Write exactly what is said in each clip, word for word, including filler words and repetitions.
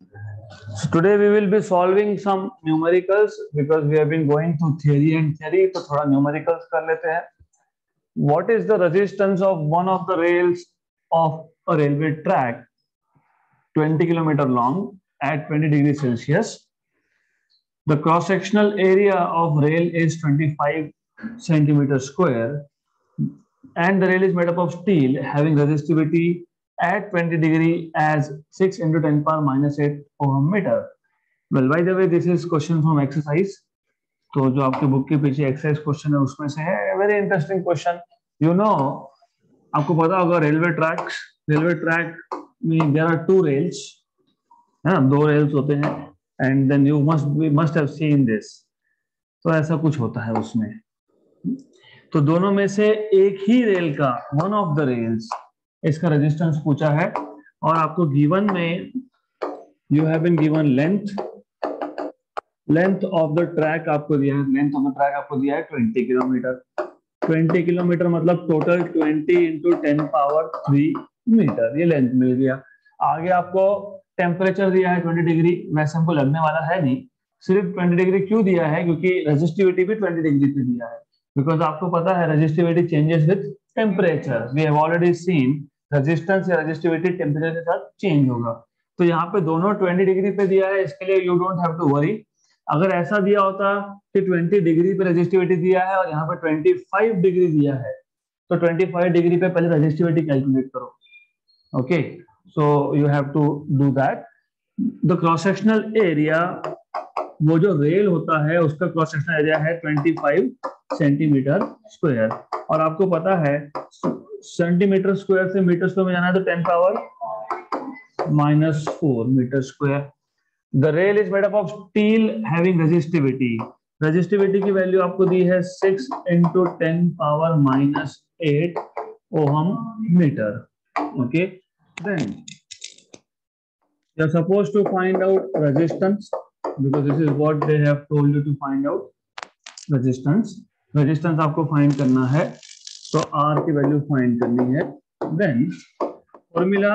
So today we will be solving some numericals because we have been going through theory and theory. तो थोड़ा numericals कर लेते हैं. What is the resistance of one of the rails of a railway track twenty kilometer long at twenty degrees Celsius? The cross-sectional area of rail is twenty-five centimeters square, and the rail is made up of steel having resistivity at twenty degree as six into ten power minus eight ohm meter. Well, by the way, this is question from exercise. तो जो आपके book के पीछे exercise question है उसमें से है. Very interesting question. You know, आपको पता होगा रेलवे ट्रैक्स रेलवे ट्रैक में देयर आर टू रेल्स, है ना, दो रेल्स होते हैं. And then you must be must have seen this. तो ऐसा कुछ होता है उसमें. तो दोनों में से एक ही रेल का, वन ऑफ द रेल्स, इसका रेजिस्टेंस पूछा है. और आपको गिवन में you have been given length length of the track आपको दिया है. लेंथ ऑफ द ट्रैक आपको दिया है ट्वेंटी किलोमीटर. ट्वेंटी किलोमीटर मतलब total twenty into ten power three metre. ये लेंथ मिल गया. आगे आपको टेम्परेचर दिया है ट्वेंटी डिग्री. वैसे हमको लगने वाला है नहीं. सिर्फ ट्वेंटी डिग्री क्यों दिया है? क्योंकि रेजिस्टिविटी भी ट्वेंटी डिग्री पे दिया है. बिकॉज आपको पता है resistivity changes with temperature. We have already seen resistance या रेजिस्टिविटी टेम्परेचर के साथ चेंज होगा. तो यहाँ पे दोनों ट्वेंटी डिग्री पे दिया है. इसके लिए you don't have to worry. अगर ऐसा दिया होता कि ट्वेंटी डिग्री पे रेजिस्टिविटी दिया है और यहाँ पे ट्वेंटी फाइव डिग्री दिया है, तो ट्वेंटी फाइव डिग्री पे पहले रेजिस्टिविटी कैलकुलेट करो. Okay, so you have to do that. The cross sectional area, वो जो रेल होता है उसका क्रॉस सेक्शनल एरिया है ट्वेंटी फाइव सेंटीमीटर स्क्वायर. और आपको पता है सेंटीमीटर स्क्वायर से मीटर स्क्वायर में जाना है तो ten power minus four metre square. The rail is made up of steel having resistivity. Resistivity की वैल्यू आपको दी है six into ten power minus eight ohm metre. Okay, then you are supposed to find out resistance because this is what they have told you to find out. resistance resistance आपको find करना है, तो R की value find करनी है. Then formula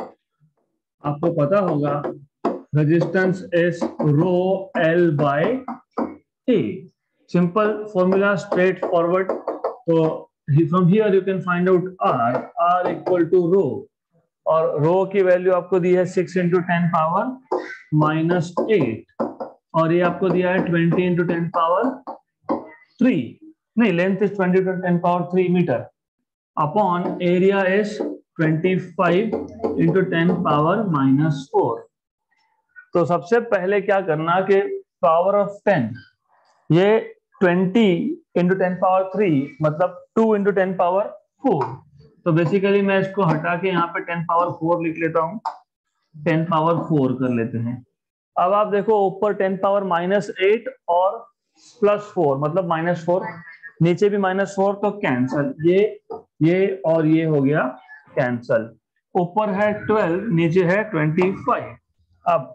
आपको पता होगा, resistance is rho L by A. Simple formula, straight forward. तो from here you can find out R. R equal to rho, और रो की वैल्यू आपको दी है six into ten power minus eight, और ये आपको दिया है twenty into ten power three. नहीं, length is twenty into ten power three metre upon area is twenty five into ten power minus four. तो सबसे पहले क्या करना कि पावर ऑफ टेन, ये twenty into ten power three मतलब two into ten power four. तो basically मैं इसको हटा के यहाँ पे टेन पावर फोर लिख लेता हूँ. टेन पावर फोर कर लेते हैं. अब आप देखो ऊपर टेन पावर माइनस एट और प्लस फोर मतलब माइनस फोर, नीचे भी माइनस फोर, तो कैंसल. ये ये और ये हो गया कैंसल. ऊपर है ट्वेल्व, नीचे है ट्वेंटी फाइव. अब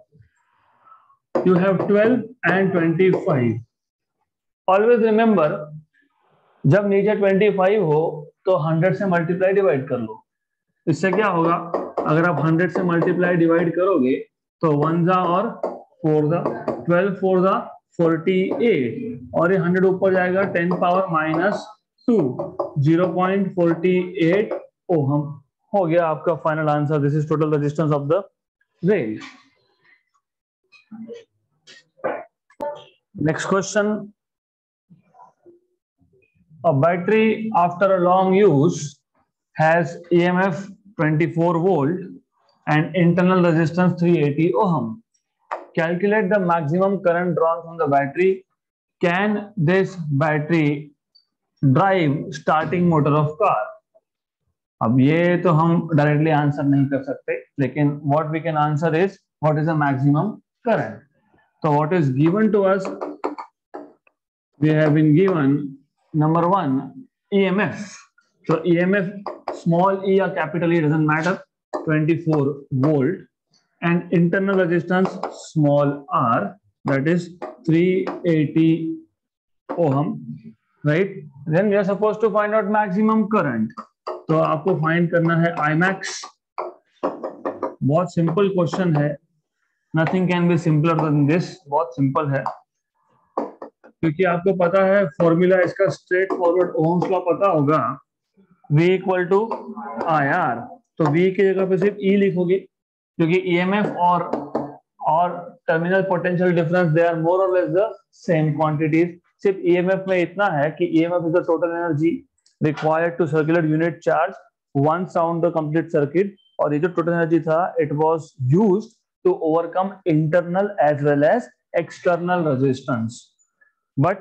you have twelve and twenty five. Always remember, जब नीचे ट्वेंटी फाइव हो तो हंड्रेड से मल्टीप्लाई डिवाइड कर लो. इससे क्या होगा, अगर आप हंड्रेड से मल्टीप्लाई डिवाइड करोगे तो वन जा और फोर जा, ट्वेल्व फोर जा फोर्टी एट, और ये हंड्रेड ऊपर जाएगा ten power minus two, zero point forty eight ohm. हो गया आपका final answer. This is total resistance of the rail. Next question. A battery after a long use has E M F twenty-four volt and internal resistance three eighty ohm. Calculate the maximum current drawn from the battery. Can this battery drive starting motor of car? अब ये तो हम directly answer नहीं कर सकते, लेकिन what we can answer is what is the maximum current. So what is given to us? We have been given number one, E M F. So E M F, small e or capital E doesn't matter, twenty-four volt, and internal resistance small r, that is three eighty ohm, right? Then we are supposed to find out maximum current. तो आपको find करना है I max. बहुत simple question है. Nothing can be simpler than this, बहुत simple है क्योंकि आपको पता है फॉर्मूला इसका स्ट्रेट फॉरवर्ड, ओम्स लॉ पता होगा, V equal to I R. तो V की जगह पे सिर्फ E लिखोगे क्योंकि E M F और और terminal potential difference they are more और लेस द सेम क्वांटिटीज। सिर्फ E M F में इतना है कि E M F is the total energy required to circulate unit charge once round the complete circuit, और ये जो टोटल एनर्जी था it was used to overcome internal as well as external resistance. But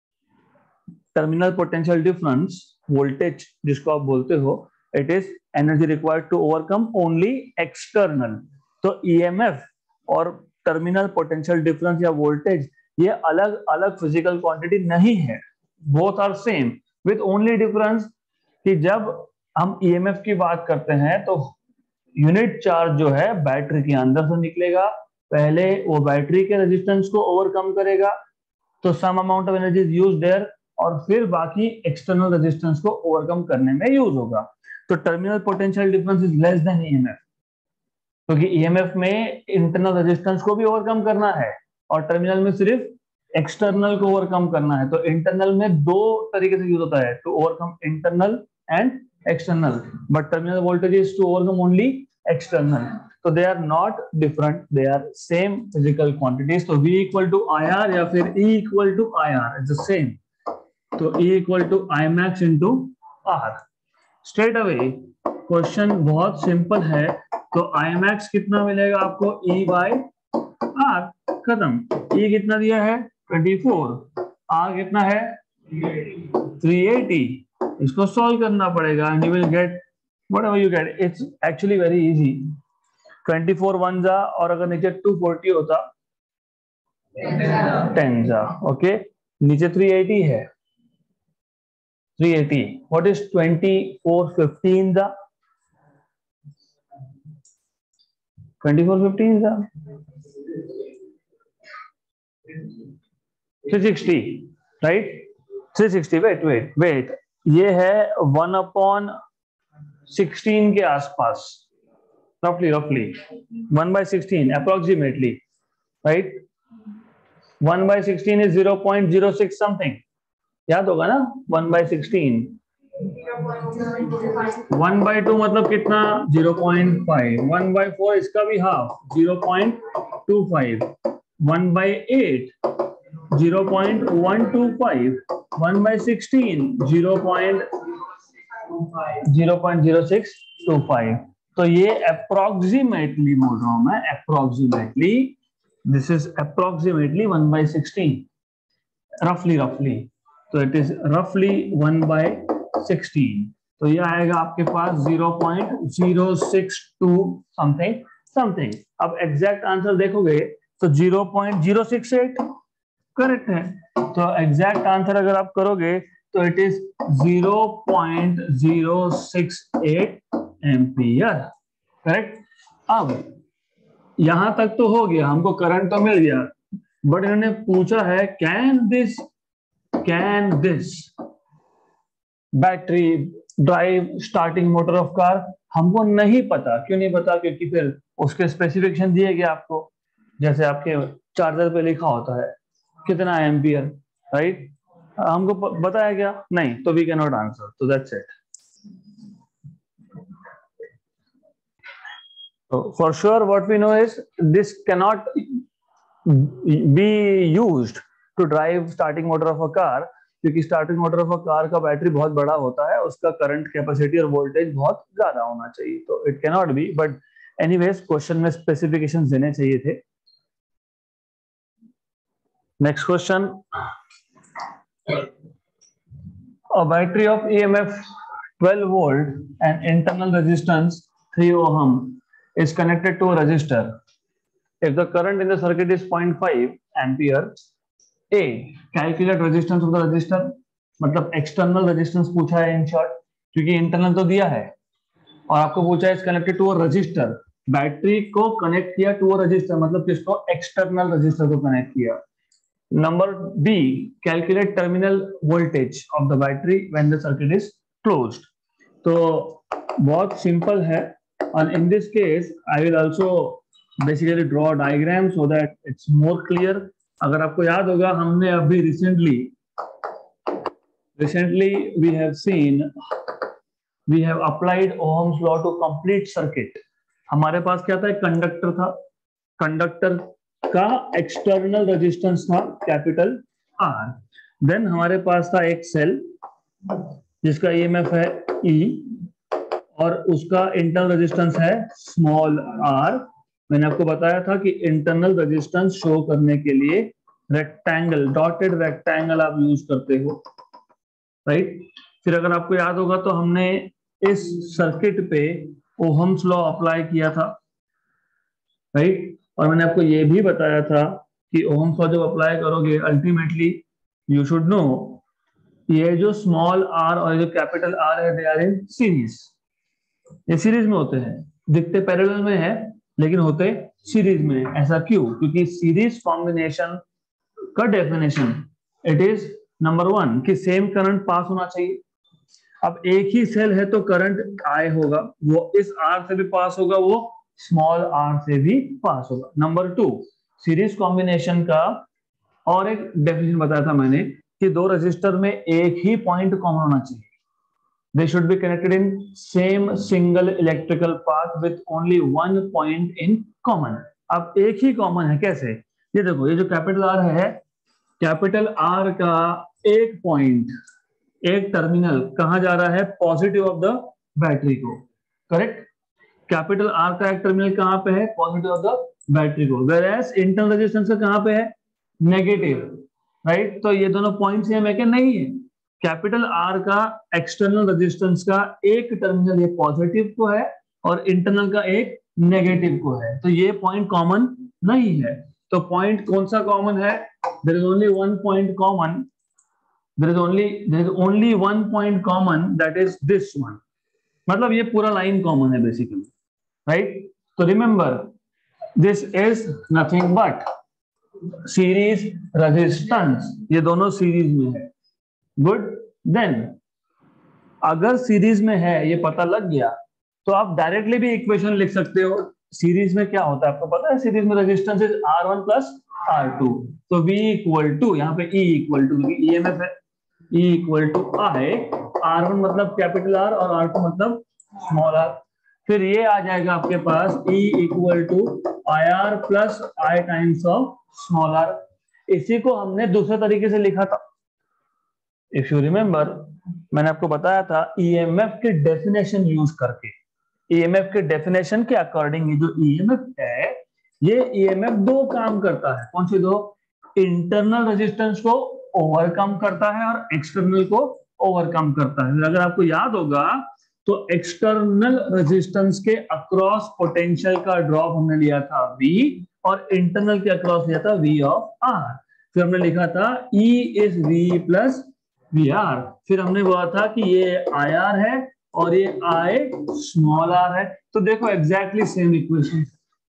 terminal potential difference voltage जिसको आप बोलते हो, it is energy required to overcome only external. तो E M F और टर्मिनल पोटेंशियल डिफरेंस या voltage ये अलग अलग फिजिकल क्वांटिटी नहीं है, both are same with only difference कि जब हम E M F की बात करते हैं तो यूनिट चार्ज जो है बैटरी के अंदर से निकलेगा, पहले वो बैटरी के रेजिस्टेंस को ओवरकम करेगा तो some amount of energy is used there, और फिर बाकी एक्सटर्नल रेजिस्टेंस को ओवरकम करने में यूज होगा। तो terminal potential difference is less than E M F क्योंकि E M F में इंटरनल रेजिस्टेंस को भी ओवरकम करना है और टर्मिनल में सिर्फ एक्सटर्नल को ओवरकम करना है। तो इंटरनल में दो तरीके से यूज होता है, to overcome internal and external, but terminal voltage is to overcome only external. तो they are not different, they are same physical quantities. तो V equal to I R या फिर E equal to I R is the same. तो E equal to I max into R. Straight away question बहुत simple है। तो I max कितना मिलेगा आपको? E बाय आर, खत्म। E कितना दिया है? चौबीस। R कितना है? तीन सौ अस्सी। इसको सॉल्व करना पड़ेगा and you will get whatever you get. It's actually very easy. चौबीस वन जा, और अगर नीचे दो सौ चालीस होता दस जा, ओके। नीचे तीन सौ अस्सी है, तीन सौ अस्सी। व्हाट इज चौबीस पंद्रह जा? चौबीस पंद्रह जा तीन सौ साठ, राइट? तीन सौ साठ। वेट वेट वेट ये है वन अपॉन सिक्सटीन के आसपास, रफली रफली one by sixteen approximately, right? One by sixteen is zero point zero six something, याद होगा ना? One by sixteen. One by two मतलब कितना? Zero point five. One by four इसका भी half, zero point two five. One by eight zero point one two five. One by sixteen zero point zero point zero six to five. तो ये approximately बोल रहा हूं मैं, approximately this is approximately one by sixteen, रफली रफली। तो it is रफली वन बाय सिक्सटीन। तो ये आएगा आपके पास zero point zero six to something something. अब एग्जैक्ट आंसर देखोगे तो zero point zero six eight correct है। तो एग्जैक्ट आंसर अगर आप करोगे तो it is zero point zero six eight ampere, correct. अब यहां तक तो हो गया, हमको करंट तो मिल गया, बट इन्होंने पूछा है can this can this battery drive starting motor of car. हमको नहीं पता। क्यों नहीं पता? क्योंकि फिर उसके स्पेसिफिकेशन दिए गए आपको, जैसे आपके चार्जर पे लिखा होता है कितना एम्पियर, राइट? हमको बताया गया नहीं, तो वी कैन नॉट आंसर। तो that's it. For sure what we know is this cannot be used to drive starting motor of a car, क्योंकि starting motor of a car का बैटरी बहुत बड़ा होता है, उसका करंट कैपेसिटी और voltage बहुत ज्यादा होना चाहिए, तो it can not be. But anyways question में स्पेसिफिकेशन देने चाहिए थे। Next question, a battery of E M F twelve volt and internal resistance three ohm is connected to a resistor. If the current in the circuit is zero point five ampere, A calculate resistance of the resistor, मतलब external resistance पूछा है in short, क्योंकि internal तो दिया है और आपको पूछा है is connected to a resistor। Battery को कनेक्ट किया टू a resistor, मतलब किसको? एक्सटर्नल रेजिस्टर को कनेक्ट किया। Number B, calculate terminal voltage of the battery when the circuit is closed. तो बहुत सिंपल है, and in this case I will also basically draw diagram so that it's more clear. अगर आपको याद होगा हमने अभी recently recently we have seen we have applied Ohm's law to complete circuit. हमारे पास क्या था, एक कंडक्टर था, कंडक्टर का एक्सटर्नल रेजिस्टेंस था कैपिटल आर। देन हमारे पास था एक सेल जिसका ईएमएफ है ई और उसका इंटरनल रेजिस्टेंस है स्मॉल आर। मैंने आपको बताया था कि इंटरनल रेजिस्टेंस शो करने के लिए रेक्टेंगल, डॉटेड रेक्टेंगल आप यूज करते हो, राइट। फिर अगर आपको याद होगा तो हमने इस सर्किट पे ओहम्स लॉ अप्लाई किया था, राइट। और मैंने आपको ये भी बताया था कि ओहम्स लॉ जब अप्लाई करोगे अल्टीमेटली यू शुड नो ये जो स्मॉल आर और जो कैपिटल आर है दे आर इन सीरीज। ये सीरीज में होते हैं, दिखते पैरेलल में है लेकिन होते सीरीज में। ऐसा क्यों? क्योंकि सीरीज कॉम्बिनेशन का definition it is number one कि सेम करंट पास होना चाहिए। अब एक ही सेल है तो करंट आई होगा, वो इस आर से भी पास होगा, वो स्मॉल आर से भी पास होगा। नंबर टू, सीरीज कॉम्बिनेशन का और एक डेफिनेशन बताया था मैंने कि दो रजिस्टर में एक ही पॉइंट कॉमन होना चाहिए। They should be connected in same single electrical path with only one point in common. अब एक ही कॉमन है, कैसे? ये देखो, ये जो कैपिटल आर है, कैपिटल आर का एक पॉइंट, एक टर्मिनल कहाँ जा रहा है? पॉजिटिव ऑफ द बैटरी को, करेक्ट। कैपिटल आर का एक टर्मिनल कहाँ पे है? पॉजिटिव ऑफ द बैटरी को। वेयरएज इंटरनल रेजिस्टेंस का कहाँ पे है? Negative, right. तो ये दोनों पॉइंट्स सेम है कि नहीं है? कैपिटल आर का एक्सटर्नल रेजिस्टेंस का एक टर्मिनल ये पॉजिटिव को है और इंटरनल का एक नेगेटिव को है, तो ये पॉइंट कॉमन नहीं है। तो पॉइंट कौन सा कॉमन है? There is only one point common, there is only there is only one point common, that is this one. मतलब ये पूरा लाइन कॉमन है बेसिकली, राइट। तो remember this is nothing but series resistance, ये दोनों series में है। Good. Then अगर सीरीज में है ये पता लग गया तो आप डायरेक्टली भी इक्वेशन लिख सकते हो। सीरीज में क्या होता है आपको पता है? सीरीज में resistance is R one plus R two. तो V इक्वल टू, यहाँ पे E इक्वल टू ईएमएफ है, E equal to I, R one मतलब कैपिटल आर और आर टू मतलब स्मॉल आर। फिर ये आ जाएगा आपके पास E equal to I R plus I times of small r. इसी को हमने दूसरे तरीके से लिखा था। इफ यू रिमेंबर, मैंने आपको बताया था ईएमएफ के डेफिनेशन यूज करके, ईएमएफ के डेफिनेशन के अकॉर्डिंग ये जो ईएमएफ है, ये ईएमएफ दो काम करता है। कौन सी दो? इंटरनल रेजिस्टेंस को ओवरकम करता है और एक्सटर्नल को ओवरकम करता है। अगर आपको याद होगा तो एक्सटर्नल रेजिस्टेंस के अक्रॉस पोटेंशियल का ड्रॉप हमने लिया था V और इंटरनल के अक्रॉस लिया था V ऑफ R। फिर हमने लिखा था E is V plus V r. फिर हमने बोला था कि ये आई आर है और ये आई स्मॉल आर है। तो देखो एग्जैक्टली सेम इक्वेशन,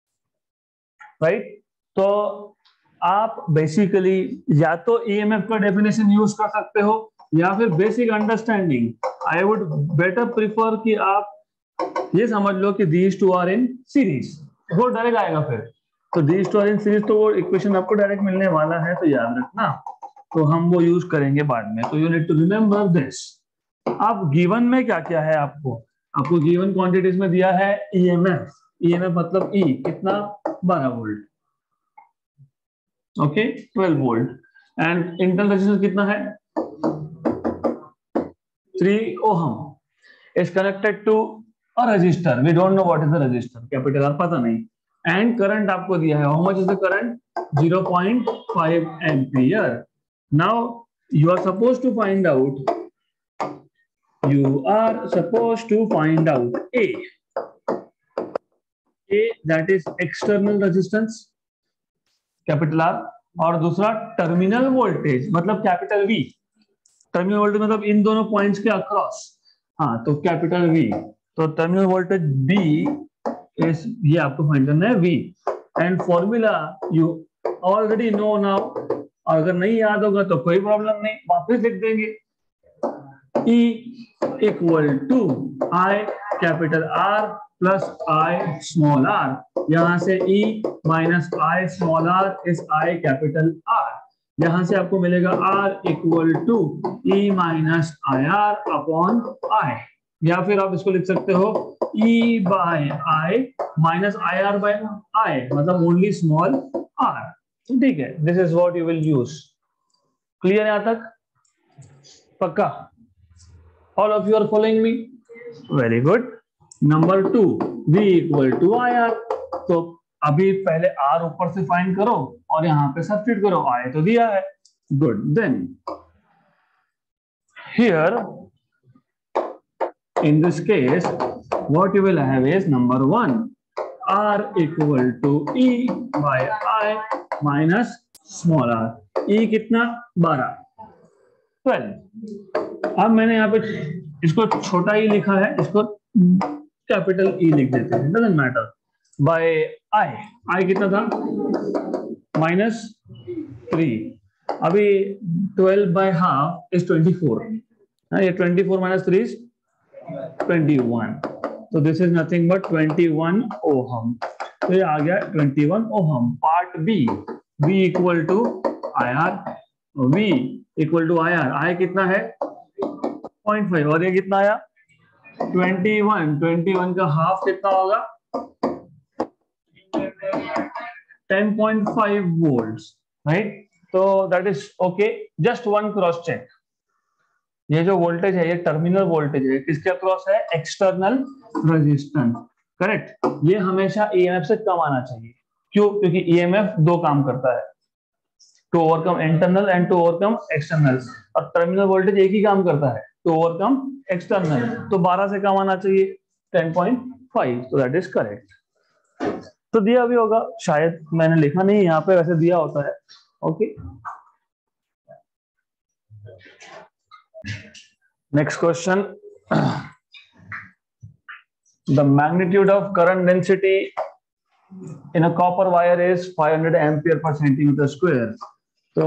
राइट। तो आप बेसिकली या तो ईएमएफ का डेफिनेशन यूज कर सकते हो या फिर basic understanding. I would better prefer कि आप ये समझ लो कि these two are in series, वो डायरेक्ट आएगा। फिर तो these two are in series, तो वो इक्वेशन आपको डायरेक्ट मिलने वाला है, तो याद रखना। तो हम वो यूज करेंगे बाद में। तो you need to remember this. अब गिवन में क्या क्या है आपको? आपको गिवन क्वांटिटीज में दिया है ईएमएफ। ईएमएफ मतलब ई कितना? बारह volt, okay, twelve volt. And internal resistance कितना है? Three ohm is connected to a resistor. We don't know what is the resistor, capital R पता नहीं। एंड करंट आपको दिया है, how much is the current? Zero point five ampere. Now you are supposed to find out, you are supposed to find out A. A that is external resistance, capital R, और दूसरा terminal voltage मतलब capital V। Terminal voltage मतलब इन दोनों points के across, हाँ, तो capital V। तो टर्मिनल वोल्टेज B इज, ये आपको फाइंड करना है V। And formula you already know now, और अगर नहीं याद होगा तो कोई प्रॉब्लम नहीं, वापस लिख देंगे। E equal to I capital R plus I small r. यहां से E minus I small r is I capital R. यहां से आपको मिलेगा R equal to E minus I r upon I, या फिर आप इसको लिख सकते हो E by I minus I r by I, मतलब ओनली स्मॉल आर। ठीक है, this is what you will use. Clear है यहां तक? पक्का? All of you are following me? Very good. Number two, V equal to I R. तो अभी पहले R ऊपर से फाइंड करो और यहाँ पे सब्स्टिट्यूट करो, I तो दिया है। Good, then here in this case what you will have is number one, R equal to E by I minus small r। E कितना? बारह, ट्वेल्व। अब मैंने यहाँ पे इसको छोटा ई लिखा है, इसको कैपिटल ई लिख देते हैं, doesn't matter. By I, I कितना था? Minus three. अभी twelve by half is twenty four, ये twenty four minus three is twenty one, तो this is nothing but twenty one ohm. तो ये आ गया twenty one ohm. Part B, V equal to I R, V equal to I R, I कितना है? Point five, और ये कितना आया? Twenty one. ट्वेंटी वन का हाफ कितना होगा? Ten point five volts, right? तो that is okay. Just one cross check, ये जो वोल्टेज है ये टर्मिनल वोल्टेज है, किसके अक्रॉस है? External resistance, correct. ये हमेशा ईएमएफ से कम आना चाहिए। क्यों? क्योंकि ईएमएफ दो काम करता है, to overcome internal and to overcome external, और टर्मिनल वोल्टेज एक ही काम करता है, टू ओवरकम एक्सटर्नल। तो बारह से कम आना चाहिए, टेन पॉइंट फाइव, तो दैट इज करेक्ट। तो दिया भी होगा शायद, मैंने लिखा नहीं यहाँ पे, वैसे दिया होता है। Okay, next question. The magnitude of current density in a copper wire is five hundred ampere per centimeter square. तो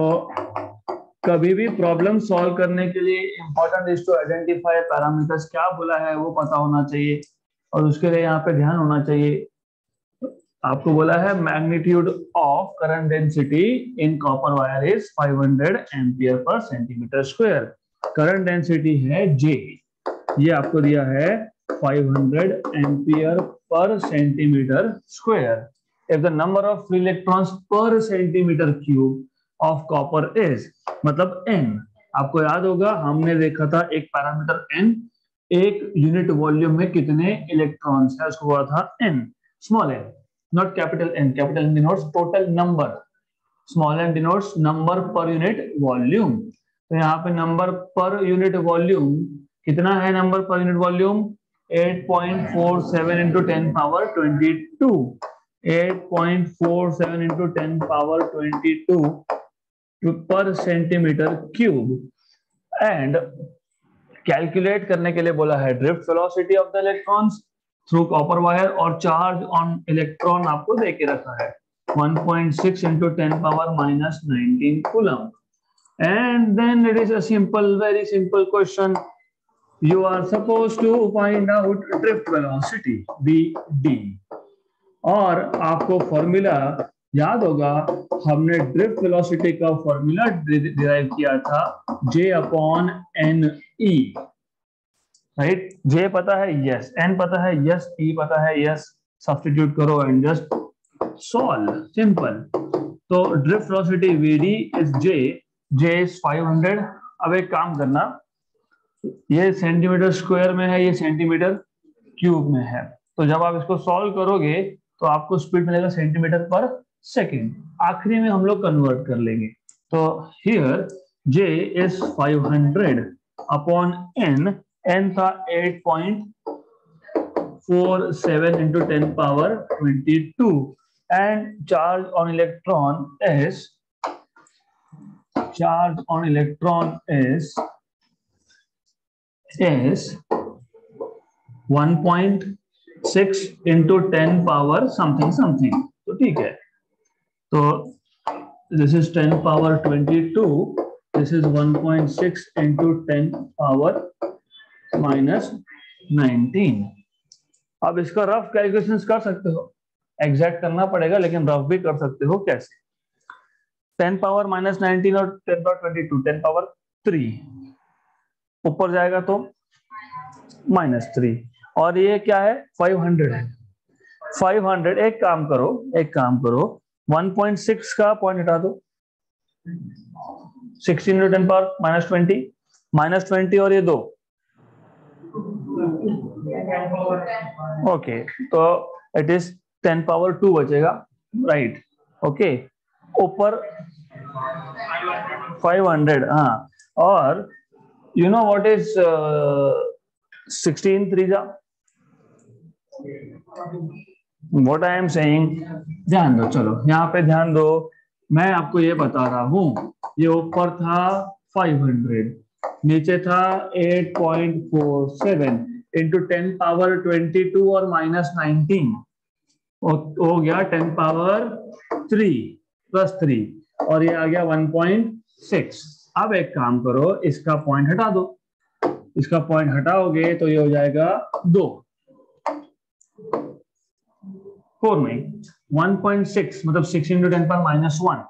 कभी भी प्रॉब्लम सॉल्व करने के लिए important is to identify parameters. क्या बोला है वो पता होना चाहिए, और उसके लिए यहाँ पे ध्यान होना चाहिए। आपको बोला है magnitude of current density in copper wire is five hundred ampere per centimetre square. Current density है J, ये आपको दिया है five hundred ampere per centimetre square. If the number of free electrons per centimetre cube of copper is, मतलब N। आपको याद होगा हमने देखा था एक पैरामीटर N, एक यूनिट वॉल्यूम में कितने इलेक्ट्रॉन्स है उसको बोला था N, small n, not capital N। Capital N denotes total number, small n denotes number per unit volume. तो यहाँ पे नंबर पर यूनिट वॉल्यूम कितना है? Number per unit volume eight point four seven into ten power twenty two, eight point four seven into ten power twenty two per centimetre cube. And calculate करने के लिए बोला है drift velocity of the electrons through copper wire, और charge on electron आपको दे के रखा है one point six into ten power minus nineteen coulomb. And then it is a simple, very simple question. You are supposed to find out drift velocity, V D. और आपको formula याद होगा, हमने ड्रिफ्ट वेलोसिटी का formula derive किया था J upon n e, right? J पता है, यस। N पता है, यस। E पता है, यस। सब्स्टिट्यूट करो एंड जस्ट सॉल्व, सिंपल। तो drift velocity V D is J, J is five hundred. अब एक काम करना, ये सेंटीमीटर स्क्वायर में है, ये सेंटीमीटर क्यूब में है, तो जब आप इसको सॉल्व करोगे तो आपको स्पीड मिलेगा सेंटीमीटर पर सेकेंड। आखिरी में हम लोग कन्वर्ट कर लेंगे। तो here J is five hundred upon N, N था eight point four seven into ten power twenty two, and charge on electron is charge on electron is is one point six into ten power something something। तो ठीक है, तो this is ten power twenty two, this is one point six into ten power minus nineteen. अब इसका rough calculation कर सकते हो, exact करना पड़ेगा लेकिन रफ भी कर सकते हो। कैसे? टेन पावर माइनस नाइनटीन और ten power twenty two, ten power three ऊपर जाएगा तो माइनस थ्री, और ये क्या है फाइव हंड्रेड है। फाइव हंड्रेड, एक काम करो एक काम करो वन पॉइंट सिक्स का पॉइंट हटा दो, sixteen into ten power minus twenty, minus twenty और ये दो, ओके तो it is ten power two बचेगा, राइट। ओके, ऊपर फाइव हंड्रेड, हाँ, और you know what is sixteen three जा, व्हाट आई एम सेइंग, ध्यान दो, चलो यहाँ पे ध्यान दो, मैं आपको ये बता रहा हूं, ये ऊपर था फाइव हंड्रेड, नीचे था eight point four seven into ten power twenty two और माइनस नाइनटीन, हो गया ten power three plus three, और ये आ गया वन पॉइंट सिक्स। अब एक काम करो, इसका पॉइंट हटा दो, इसका पॉइंट हटाओगे तो ये हो जाएगा दो, फोर में वन पॉइंट सिक्स मतलब six into ten power minus one.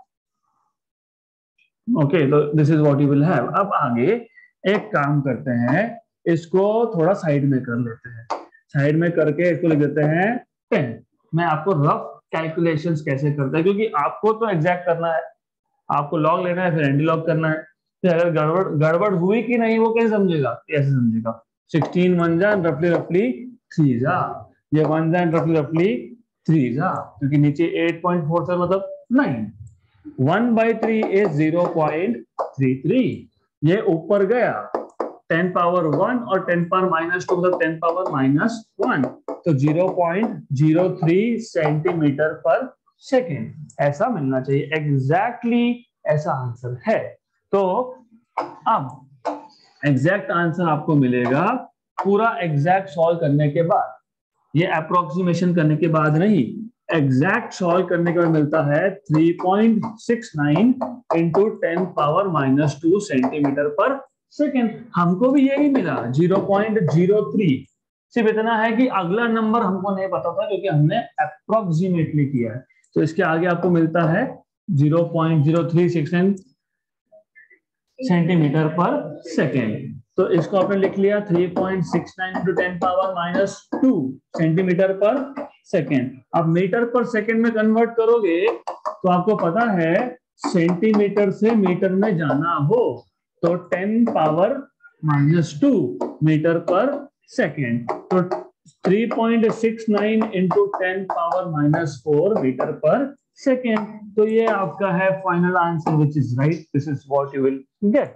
Okay, तो this is what you will have. अब आगे एक काम करते हैं, इसको थोड़ा साइड में कर लेते हैं, साइड में करके इसको लिख देते हैं टेन। मैं आपको रफ कैलकुलेशंस कैसे करते हैं, क्योंकि आपको तो एग्जैक्ट करना है, आपको लॉग लेना है फिर एंटी लॉग करना है, फिर अगर गड़बड़ गड़बड़ हुई कि नहीं वो कैसे समझेगा, कैसे समझेगा। सिक्सटीन वन जा रफली रफली थ्री जा, ये वन जा रफली रफली थ्री जा, क्योंकि नीचे एट पॉइंट फोर सेवन मतलब nine, one by three is zero point three three, ये ऊपर गया टेन पावर वन और टेन पावर माइनस टू मतलब टेन पावर माइनस वन, तो zero point zero three centimetre per second, ऐसा मिलना चाहिए, एग्जैक्टली exactly ऐसा आंसर है। तो अब एग्जैक्ट आंसर आपको मिलेगा पूरा एग्जैक्ट सॉल्व करने के बाद, ये अप्रोक्सीमेशन करने के बाद नहीं, एग्जैक्ट सॉल्व करने के बाद मिलता है three point six nine into ten power minus two centimetre per second. हमको भी यही मिला जीरो पॉइंट जीरो थ्री, सिर्फ इतना है कि अगला नंबर हमको नहीं पता था क्योंकि हमने अप्रोक्सीमेटली किया है, तो इसके आगे आपको मिलता है zero point zero three six nine centimetre per second. तो इसको आपने लिख लिया three point six nine into ten power minus two centimetre per second. अब मीटर पर सेकेंड में कन्वर्ट करोगे तो आपको पता है सेंटीमीटर से मीटर में जाना हो तो ten power minus two metre per second, तो three point six nine into ten power minus four metre per second. तो ये आपका है final answer which is right, this is what you will get.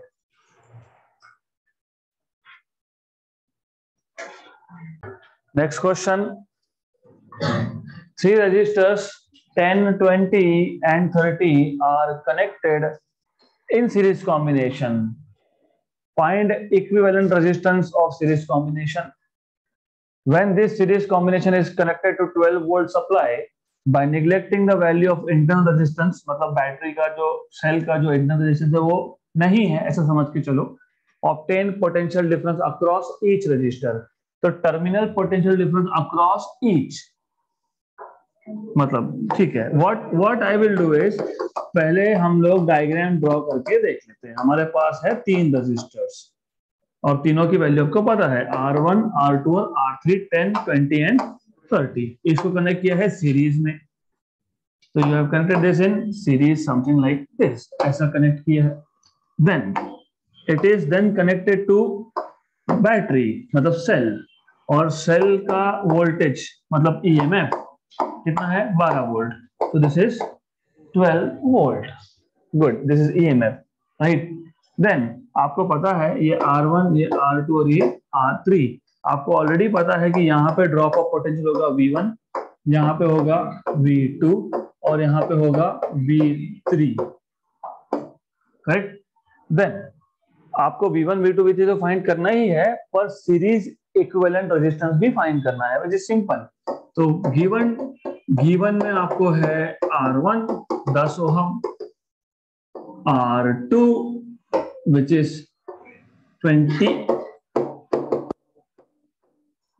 Next question. Three registers ten, twenty and thirty are connected in series combination. Find equivalent resistance of series combination. When this series combination is connected to twelve volt supply, by neglecting the value of internal resistance, मतलब battery का जो cell का जो internal resistance है वो नहीं है ऐसा समझ के चलो, obtain potential difference across each resistor. तो terminal potential difference across each, मतलब ठीक है, what what I will do is, पहले हम लोग डायग्राम ड्रॉ करके देख लेते हैं। हमारे पास है तीन रेजिस्टर्स और तीनों की वैल्यू आपको पता है आर वन, आर टू और R three, ten, twenty and thirty. इसको कनेक्ट किया है सीरीज में, तो you have connected this in series something like this, ऐसा कनेक्ट किया है। Then it is then connected to battery मतलब सेल, और सेल का वोल्टेज मतलब ईएमएफ कितना है बारह वोल्ट, तो this is twelve volt, good, this is EMF, right. देन आपको पता है ये आर वन, ये आर टू और ये आर थ्री, आपको ऑलरेडी पता है कि यहाँ पे ड्रॉप ऑफ पोटेंशियल होगा वी वन, यहाँ पे होगा वी टू और यहाँ पे होगा वी थ्री, करेक्ट। देन आपको V one, V two, V three तो फाइंड करना ही है, पर सीरीज इक्विवेलेंट रेजिस्टेंस भी फाइंड करना है, विच इज सिंपल। तो गिवन गिवन में आपको है आर वन दस ohm, R two which is twenty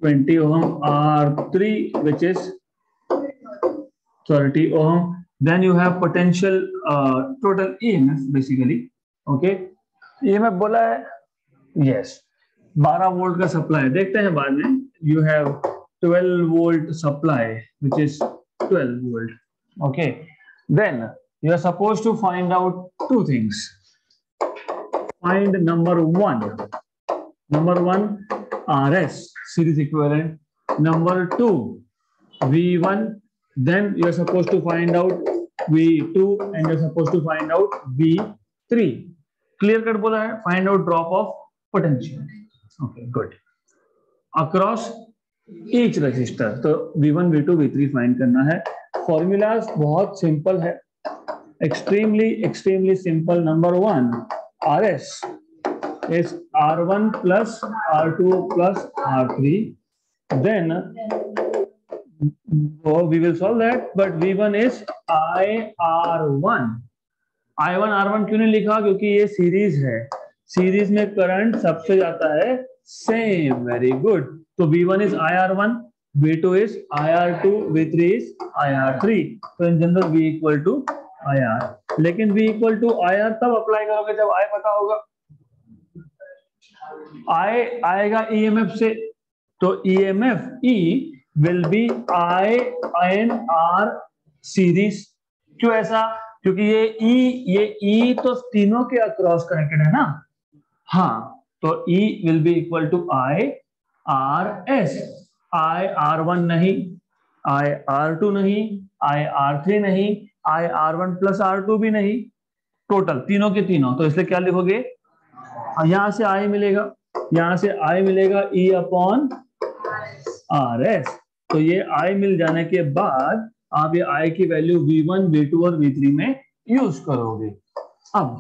twenty ohm, R three which is thirty ohm. Then you have potential uh, total E M F basically. Okay, E M F बोला है, yes, बारह volt का supply देखते हैं बाद में. You have twelve volt supply which is twelve volt. Okay, then you are supposed to find out two things. Find number one. Number one, R S series equivalent. Number two, V one. Then you are supposed to find out V two and you are supposed to find out V three. Clear cut बोला है. Find out drop of potential. Okay, good. Across each resistor. तो V one, V two, V three find करना है. Formulas बहुत simple है. Extremely, extremely simple. Number one, R S is R one plus R two plus R three. Then oh, we will solve that. But V one is I R one. I one R one क्यों नहीं लिखा? क्योंकि ये series है. Series में current सबसे जाता है सेम. Very good. तो V one is I R one, V two is I R two, V three is I R three. तो in general V equal to I R. लेकिन V equal to I R तब apply करोगे जब I पता होगा. I आएगा E M F से, तो E M F E will be I N R series. क्यों ऐसा? क्योंकि ये E ये E तो तीनों के अक्रॉस कनेक्टेड है ना. हाँ, तो E will be equal to I R S. I R one नहीं, I R two नहीं, I R three नहीं, I R one plus R two भी नहीं, टोटल तीनों के तीनों. तो इसलिए क्या लिखोगे? यहां से I मिलेगा, यहां से I मिलेगा E अपॉन R S. तो ये I मिल जाने के बाद आप ये I की value V one, V two और V three में यूज करोगे. अब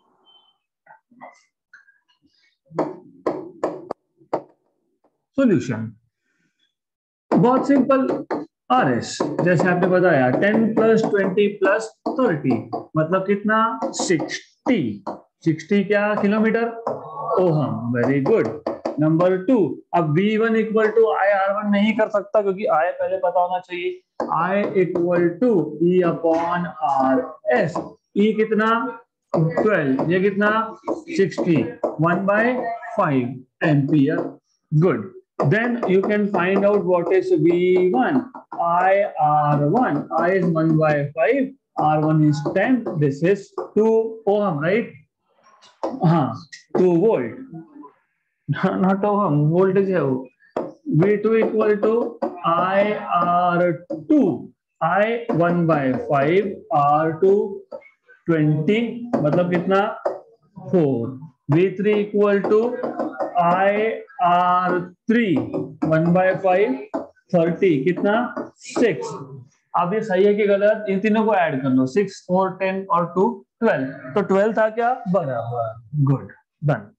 सॉल्यूशन बहुत सिंपल. आर एस जैसे आपने बताया ten plus twenty plus thirty मतलब कितना? सिक्सटी. सिक्सटी क्या kilometre? Ohm. Very good. Number two, अब V one equal to I R one नहीं कर सकता क्योंकि I पहले पता होना चाहिए. I equal to E upon R S. E कितना? ट्वेल्व. ये कितना? Sixty. One by five ampere. Good. Then you can find out what is V one. I R one. I is one by five. R one is ten. This is two ohm, right? हाँ, two volt. Not ohm. Voltage है वो. V two equal to I R two. I one by five. R two twenty. मतलब कितना? four. V three equal to I R three. one by five. thirty. कितना? six. अब ये सही है कि गलत? इन तीनों को ऐड कर लो. six, four, ten और two, twelve. तो twelve था क्या? बराबर. Good. Done.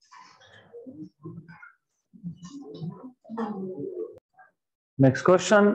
Next question.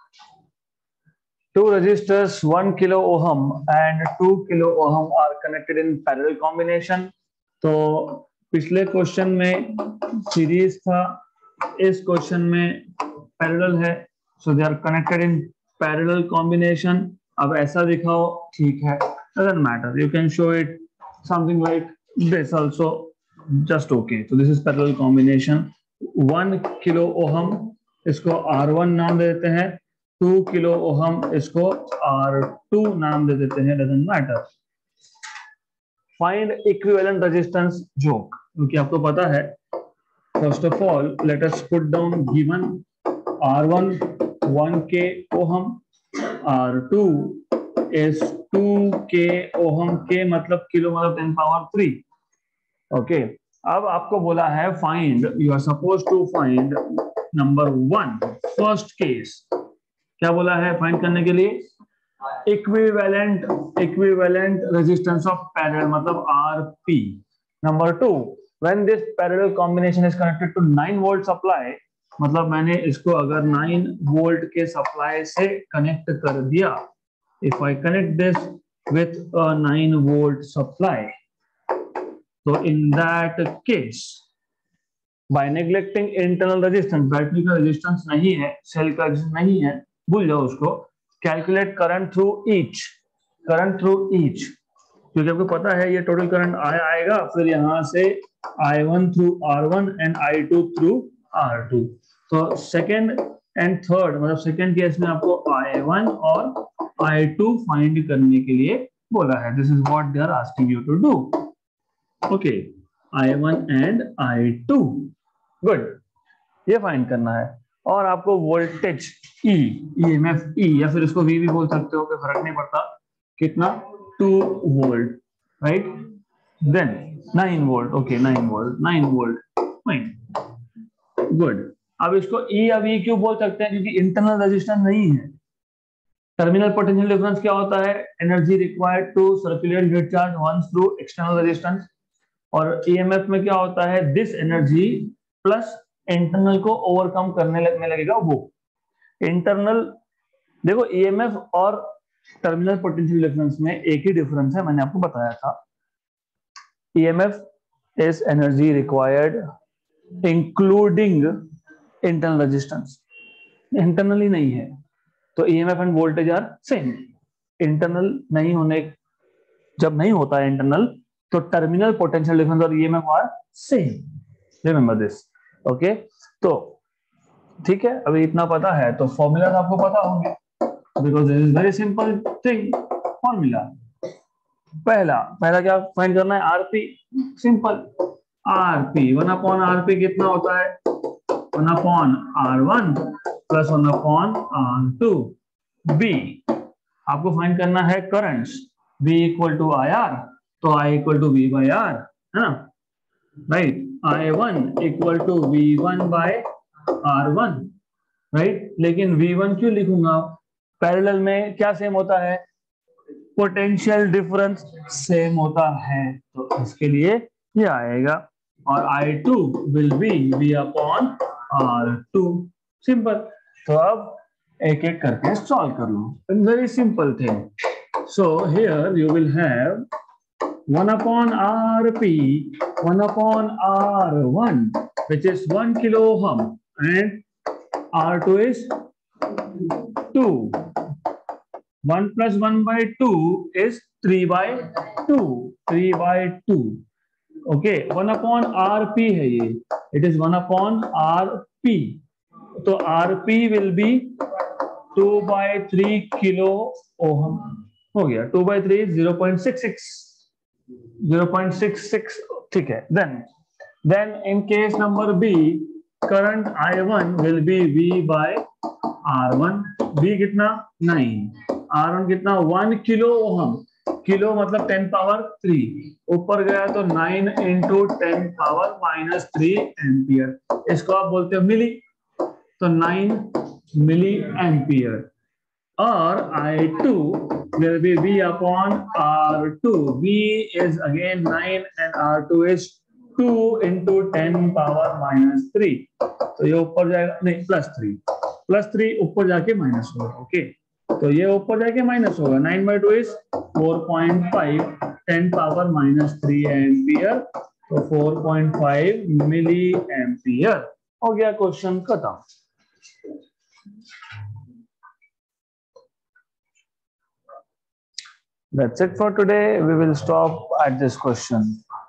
Two resistors, one kilo ohm and two kilo ohm are connected in parallel combination. तो पिछले क्वेश्चन में सीरीज था, इस क्वेश्चन में पैरेलल है. So they are connected in parallel combination. अब ऐसा दिखाओ, ठीक है, doesn't matter. You can show it something like this also, just okay. तो this is parallel combination. One kilo ohm, इसको आर वन नाम दे देते हैं. टू किलो ओहम, इसको आर टू नाम दे देते हैं. Doesn't matter. Find equivalent resistance जोक, क्योंकि आपको पता है. First of all let us put down given R one one K ohm, R two is two K ohm. K मतलब किलो मतलब टेन पावर थ्री. ओके. अब आपको बोला है find, you are suppose to find number one, first case. क्या बोला है find करने के लिए? Equivalent equivalent resistance of parallel मतलब RP. Number two, when this parallel combination is connected to nine volt supply, मतलब मैंने इसको अगर नाइन वोल्ट के सप्लाई से कनेक्ट कर दिया. If I connect this with a nine volt supply, तो in that case by neglecting internal resistance, battery का रेजिस्टेंस नहीं है, सेल का रेजिस्टेंस नहीं है, भूल जाओ उसको। Calculate current through each, current through each, क्योंकि आपको पता है ये टोटल करंट आया आएगा, फिर यहाँ से I one through R one and I two through R two. तो सेकेंड एंड थर्ड मतलब सेकेंड केस में आपको आई वन और आई टू फाइंड करने के लिए बोला है। This is what they are asking you to do. Okay, I one and I two, good, ये फाइंड करना है। और आपको वोल्टेज ई, ईएमएफ ई, या फिर इसको वी भी बोल सकते हो, कोई फर्क नहीं पड़ता, कितना, two volt, right, then nine volt, okay nine volt, nine volt, fine, good. अब इसको ई या वी क्यों बोल सकते हैं, क्योंकि इंटरनल रेजिस्टेंस नहीं है। टर्मिनल पोटेंशियल डिफरेंस क्या होता है, energy required to circulate net charge once through external resistance, और ईएमएफ में क्या होता है, दिस एनर्जी प्लस इंटरनल को ओवरकम करने लगने लगेगा वो इंटरनल। देखो ईएमएफ और टर्मिनल पोटेंशियल डिफरेंस में एक ही डिफरेंस है, मैंने आपको बताया था। EMF is energy required including internal resistance, internally नहीं है, तो EMF and voltage are same. Internal नहीं होने, जब नहीं होता है इंटरनल, तो टर्मिनल पोटेंशियल डिफरेंस और EMF are same, remember this, okay. तो ठीक है, अभी इतना पता है तो फॉर्मूला आपको पता होंगे, because this is very simple thing. Formula पहला पहला क्या फाइंड करना है, RP, simple, RP one upon RP कितना होता है, one upon R one plus one upon R two. B आपको फाइंड करना है currents, V equal to I R, तो I equal to V by R, है ना, right, I one equal to V one by R one, right. लेकिन V one क्यों लिखूंगा, parallel में क्या सेम होता है, पोटेंशियल डिफरेंस सेम होता है, तो इसके लिए ये आएगा। और I two will be V upon R two, simple. तो अब एक एक करके सॉल्व कर लो, very simple thing. So here you will have one upon R P, one upon R one, which is one kilo ohm, and R two is two. one plus one by two is three by two. three by two. Okay, one upon R P है ये. It is one upon R P. तो R P will be two by three kilo ohm. हो गया, two by three zero point six six, zero point six six, ठीक है। Then then in case number B, current I one will be V by R one. V कितना, nine, R one कितना, one kilo ohm, kilo मतलब ten power three, ऊपर गया तो nine into ten power minus three ampere, इसको आप बोलते हो मिली, तो नाइन मिली एम्पियर। और I two will be V upon R two. V is again nine and R two is two into ten power minus three. तो ये ऊपर जाएगा, नहीं प्लस थ्री, प्लस थ्री ऊपर जाके माइनस होगा, ओके। तो ये ऊपर जाके माइनस होगा, nine by two is four point five, ten power minus three ampere, तो four point five milli ampere. हो गया क्वेश्चन खत्म। That's it for today. We will stop at this question.